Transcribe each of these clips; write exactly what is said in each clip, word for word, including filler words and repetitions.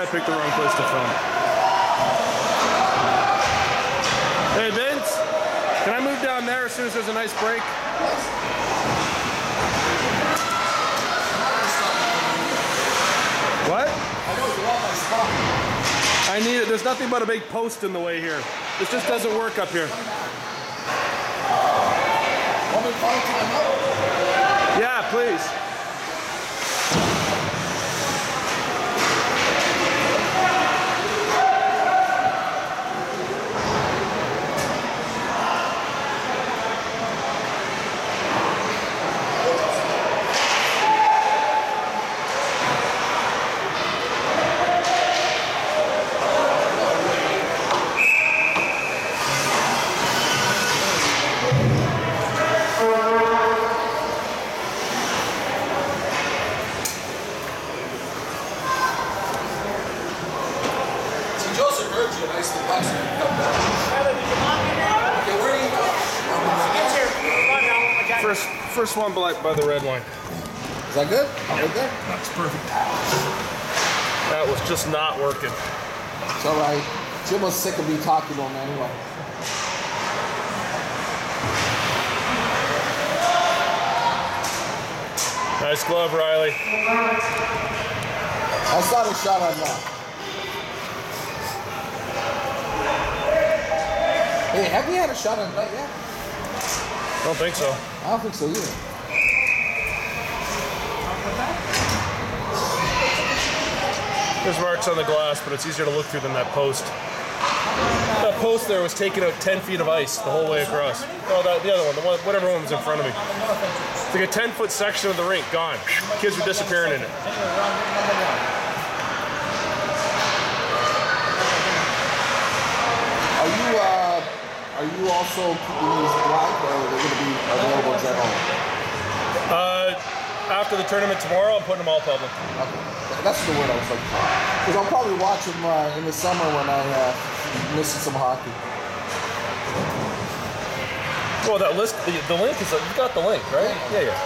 picked the wrong place to film. Hey Vince, can I move down there as soon as there's a nice break? What? I know you want my spot. I need it. There's nothing but a big post in the way here. This just doesn't work up here. Want me to call it to my mother? Yeah, please. First, first one by, by the red wine. Is that good? Right there? That's perfect. That was just not working. It's all right. Jim was sick of me talking to him anyway. Nice glove, Riley. That's not a shot on that. Hey, have you had a shot on that yet? I don't think so. I don't think so either. There's marks on the glass, but it's easier to look through than that post. That post there was taking out ten feet of ice the whole way across. Oh, that, the other one, the one, whatever one was in front of me. It's like a ten foot section of the rink gone. Kids were disappearing in it. Are you, uh, are you also keeping these black, or are they going to be available general? Uh, after the tournament tomorrow, I'm putting them all public. Okay. That's the word I was looking for. Because I'll probably watch them uh, in the summer when I uh, miss some hockey. Well, that list, the, the link is, you got the link, right? Yeah, yeah.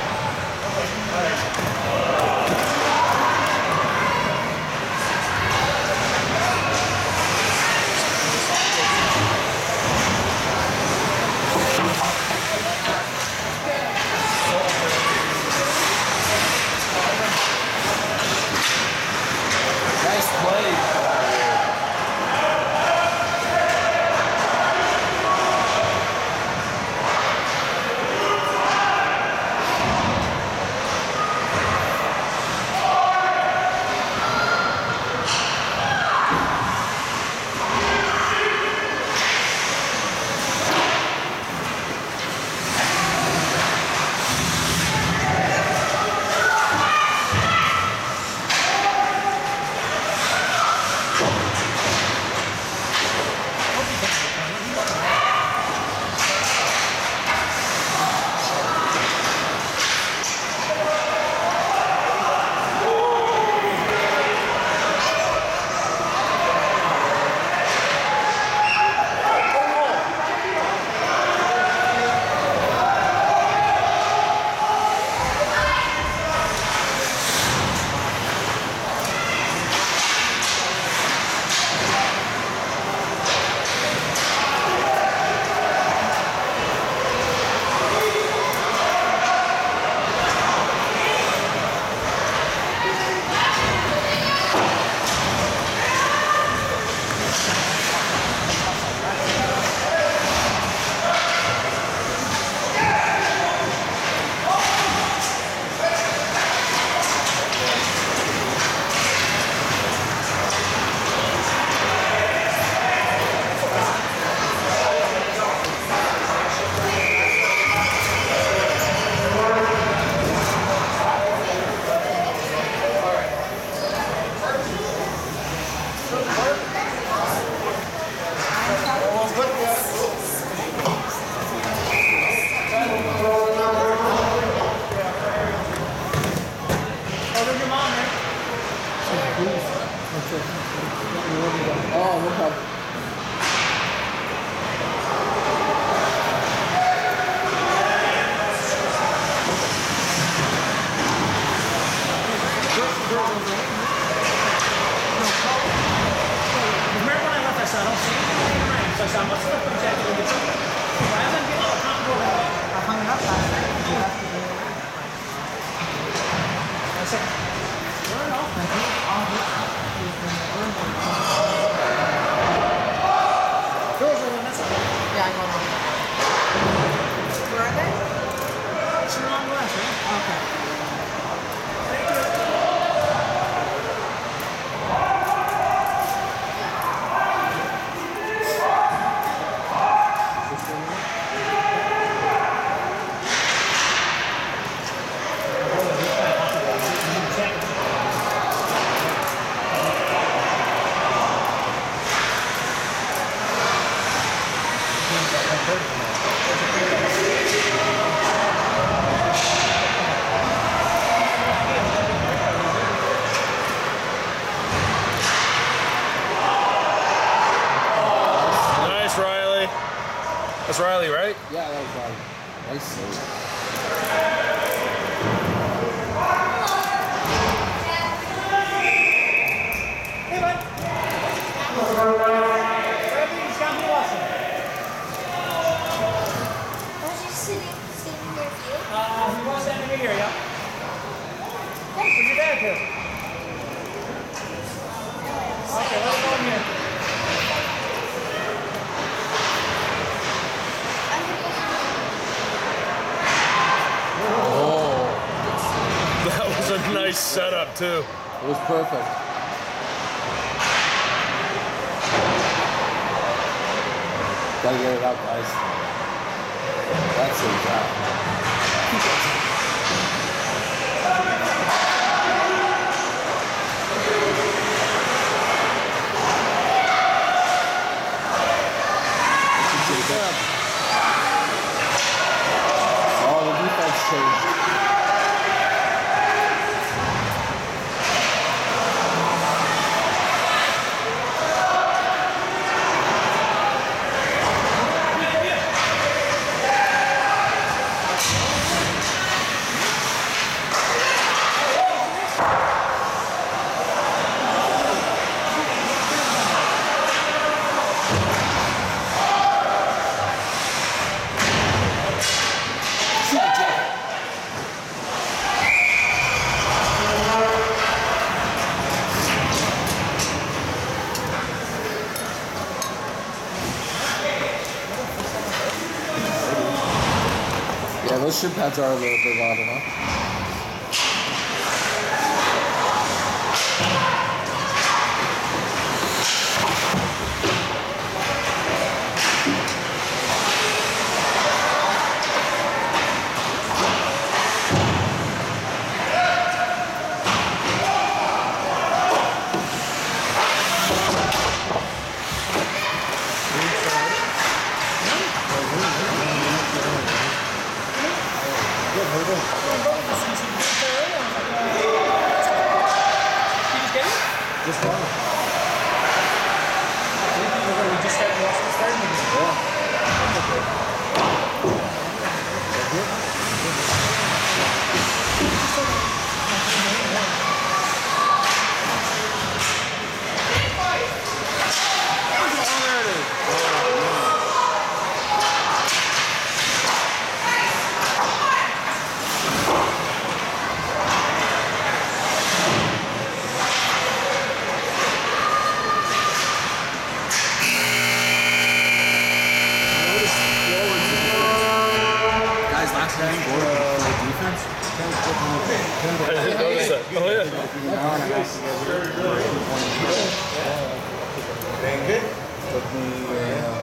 Nice play. Oh, no problem. hung it up last night. You left it there. I said, "Where else?" I think all this stuff is in the room. Yeah, I go wrong. Where are they? It's your wrong left, right? Okay. Thank you. Nice, Riley. That's Riley, right? Yeah, that was right. Nice save. Hey, bud. Everything's got me awesome. Was you sitting, sitting near you? Uh, we want that over here, yeah? What's your dad do? Okay, let it go in here. Oh, That was a nice setup, too. it was perfect. Gotta get it out, guys. That's it, yeah. Oh, the defense changed. Yeah, those shin pads are a little bit odd enough. Just one. We just started watching the third movie. Guys, last night, defense. I didn't notice that. Oh, yeah. Took me, uh,